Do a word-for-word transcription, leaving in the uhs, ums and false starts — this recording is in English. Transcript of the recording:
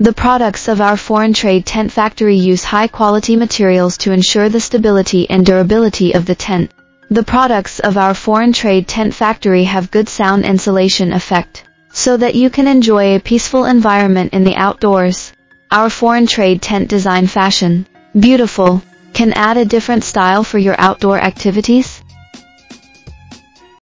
The products of our foreign trade tent factory use high-quality materials to ensure the stability and durability of the tent. The products of our foreign trade tent factory have good sound insulation effect, so that you can enjoy a peaceful environment in the outdoors. Our foreign trade tent design fashion, beautiful, can add a different style for your outdoor activities.